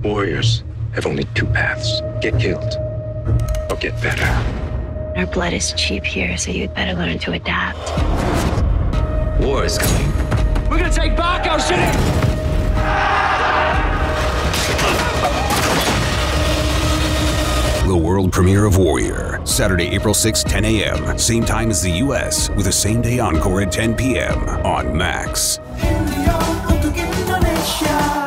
Warriors have only two paths. Get killed or get better. Our blood is cheap here, so you'd better learn to adapt. War is coming. We're gonna take back our city! The world premiere of Warrior, Saturday, April 6, 10 a.m. Same time as the U.S., with a same-day encore at 10 p.m. on Max.